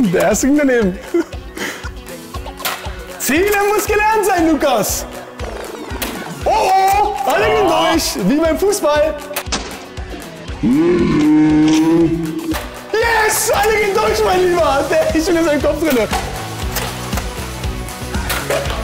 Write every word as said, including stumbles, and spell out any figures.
Der erste ging daneben. Zielen muss gelernt sein, Lukas. Oh, oh, alle gehen durch, wie beim Fußball. Yes, alle gehen durch, mein Lieber. Der ist schon in seinem Kopf drin.